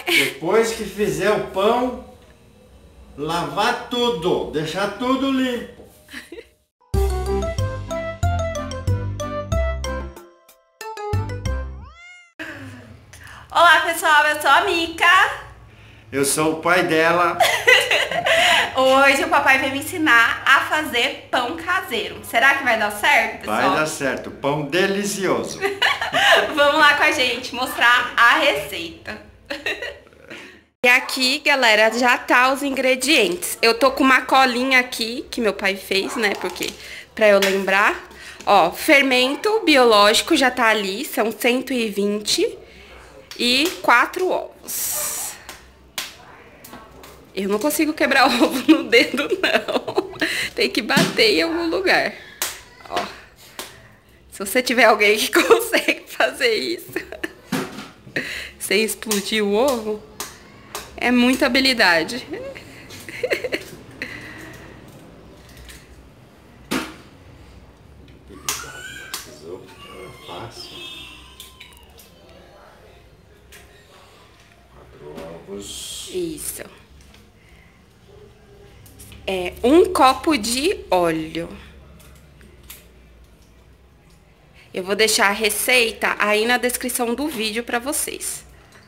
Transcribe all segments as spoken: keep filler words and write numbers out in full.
Depois que fizer o pão, lavar tudo, deixar tudo limpo. Olá pessoal, eu sou a Mica. Eu sou o pai dela. Hoje o papai vai me ensinar a fazer pão caseiro. Será que vai dar certo, pessoal? Vai dar certo, pão delicioso. Vamos lá com a gente mostrar a receita. E aqui, galera, já tá os ingredientes. Eu tô com uma colinha aqui que meu pai fez, né? Porque pra eu lembrar. Ó, fermento biológico já tá ali, são cento e vinte e quatro ovos. Eu não consigo quebrar ovo no dedo, não. Tem que bater em algum lugar. Ó. Se você tiver alguém que consegue fazer isso sem explodir o ovo, é muita habilidade. Fácil. Quatro ovos. Isso. É um copo de óleo. Eu vou deixar a receita aí na descrição do vídeo pra vocês.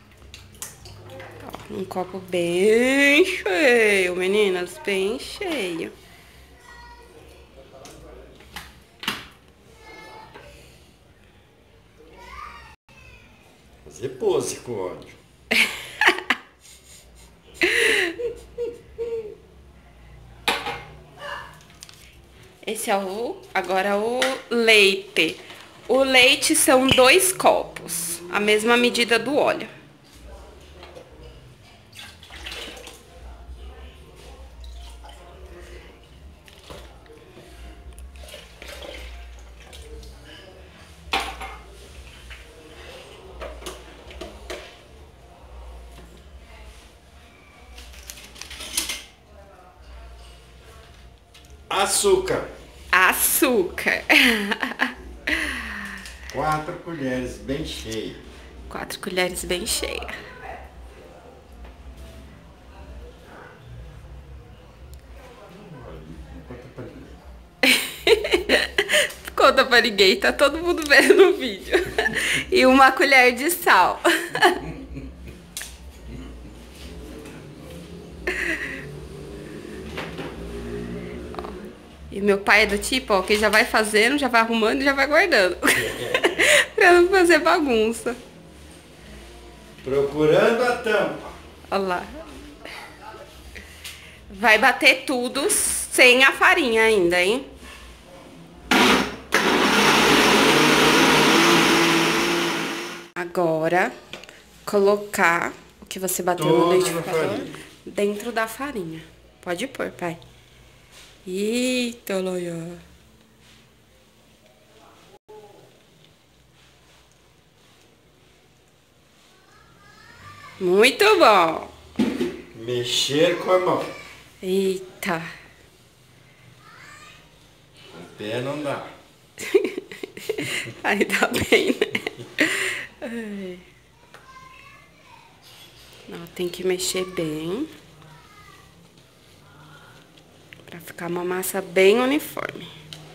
Ó, um copo bem cheio, meninas, bem cheio. Fazer pose com óleo. Esse é o, agora o leite. O leite são dois copos, a mesma medida do óleo. Açúcar. Açúcar. Quatro colheres bem cheias. Quatro colheres bem cheias. Conta pra ninguém, tá todo mundo vendo no vídeo. E uma colher de sal. E meu pai é do tipo, ó, que já vai fazendo, já vai arrumando e já vai guardando. Pra não fazer bagunça. Procurando a tampa. Olha lá. Vai bater tudo sem a farinha ainda, hein? Agora, colocar o que você bateu no liquidificador dentro da farinha. Pode pôr, pai. Eita, Loia. Muito bom. Mexer com a mão. Eita. Com o pé não dá. Aí tá bem, né? Ai. Não, tem que mexer bem. Pra ficar uma massa bem uniforme.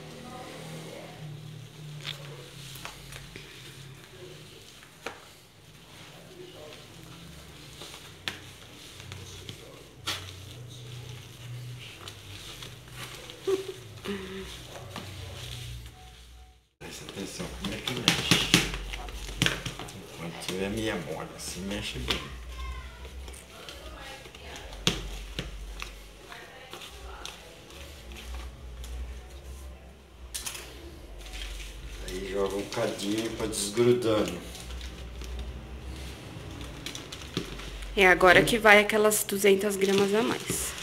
Presta atenção como é que mexe. Enquanto tiver meia mole, assim mexe bem. Aí joga um cadinho para desgrudando. É agora que vai aquelas duzentas gramas a mais.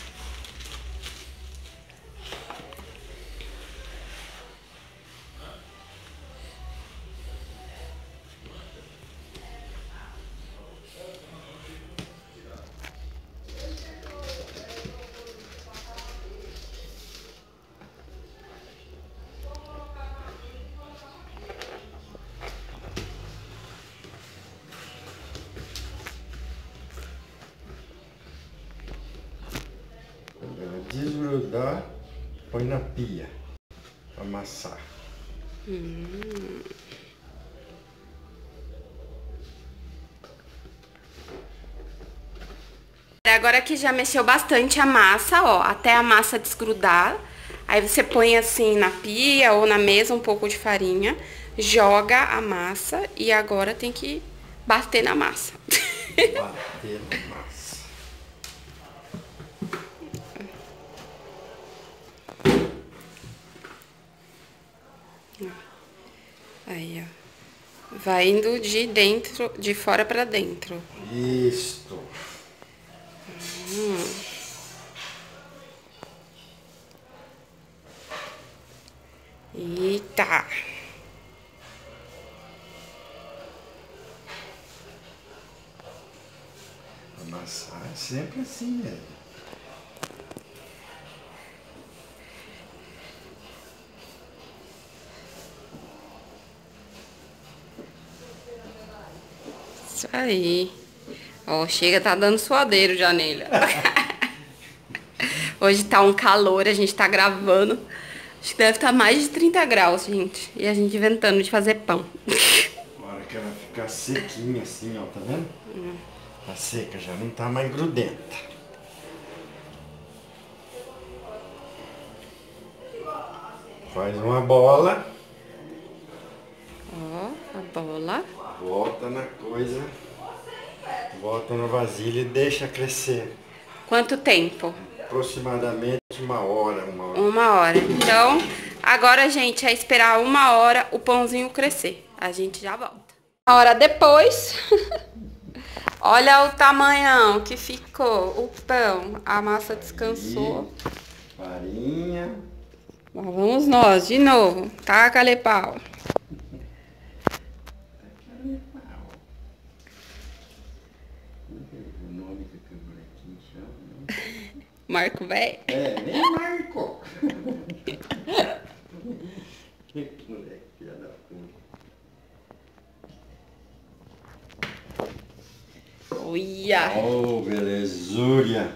grudar, põe na pia pra amassar. Hum. Agora que já mexeu bastante a massa, ó, até a massa desgrudar, aí você põe assim na pia ou na mesa um pouco de farinha, joga a massa e agora tem que bater na massa. Bater na massa. Aí, ó. Vai indo de dentro, de fora pra dentro. Isto. Hum. Eita. Amassar é sempre assim mesmo. Isso aí. Ó, chega, tá dando suadeiro já nele. Hoje tá um calor, a gente tá gravando. Acho que deve estar mais de trinta graus, gente. E a gente inventando de fazer pão. Na hora que ela ficar sequinha assim, ó, tá vendo? Hum. Tá seca, já não tá mais grudenta. Faz uma bola. Ó, a bola. Volta na coisa. Volta na vasilha e deixa crescer. Quanto tempo? Aproximadamente uma hora, uma hora. Uma hora. Então, agora, gente, é esperar uma hora o pãozinho crescer. A gente já volta. Uma hora depois, olha o tamanhão que ficou o pão. A massa descansou. E farinha. Lá vamos nós, de novo. Taca-lhe pau. Marco velho? É, nem Marco. Que moleque, filha da puta. Olha! Oh, belezura!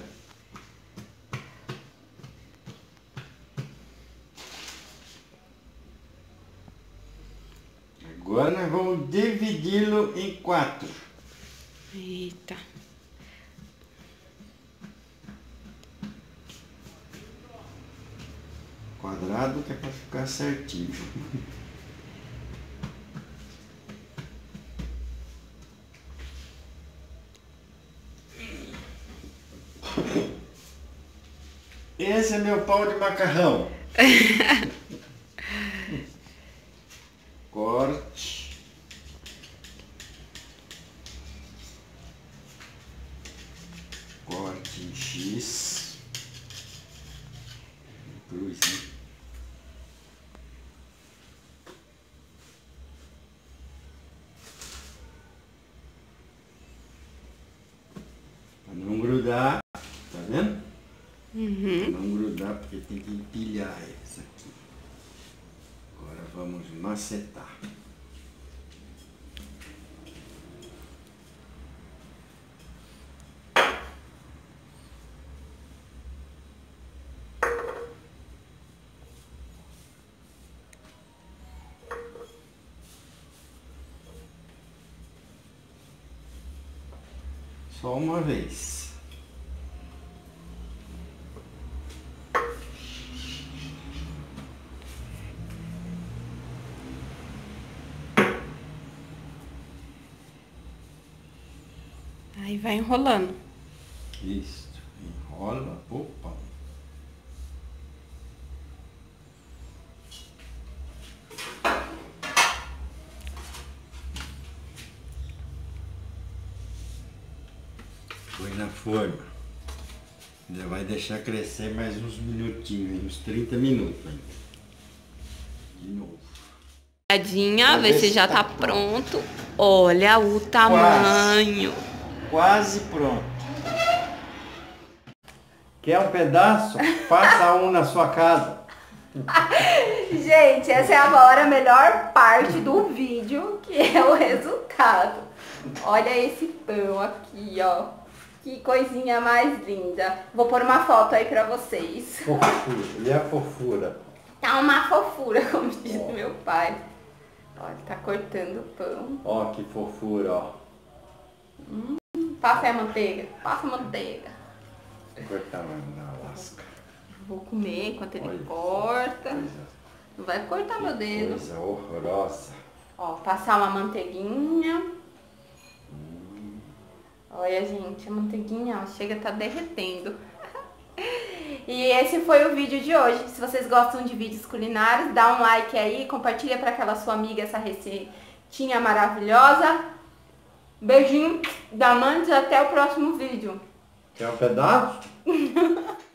Agora nós vamos dividi-lo em quatro. Eita! Quadrado que é pra ficar certinho. Esse é meu pau de macarrão. Corte. Corte em X. Cruz, né? Para não grudar, tá vendo? Uhum. Para não grudar, porque tem que empilhar eles aqui. Agora vamos macetar. Só uma vez. Aí vai enrolando. Isso. Enrola o pão. Põe na forma. Ainda vai deixar crescer mais uns minutinhos, uns trinta minutos ainda. De novo. Olhadinha, ver se já tá pronto. Olha o tamanho. Quase pronto. Quer um pedaço? Faça um na sua casa. Gente, essa é agora a melhor parte do vídeo, que é o resultado. Olha esse pão aqui, ó. Que coisinha mais linda. Vou pôr uma foto aí pra vocês. Fofura. E a fofura? Tá uma fofura, como diz Ó. meu pai. Ó, ele tá cortando o pão. Ó, que fofura, ó. Hum, passa aí a manteiga. Passa a manteiga. Cortar na lasca. Vou comer enquanto ele Olha, corta. Coisa, Não vai cortar meu dedo. coisa horrorosa. Ó, passar uma manteiguinha. Olha, gente, a manteiguinha, ó, chega a tá derretendo. E esse foi o vídeo de hoje. Se vocês gostam de vídeos culinários, dá um like aí, compartilha para aquela sua amiga essa receitinha maravilhosa. Beijinho da Mandes, até o próximo vídeo. Quer um pedaço?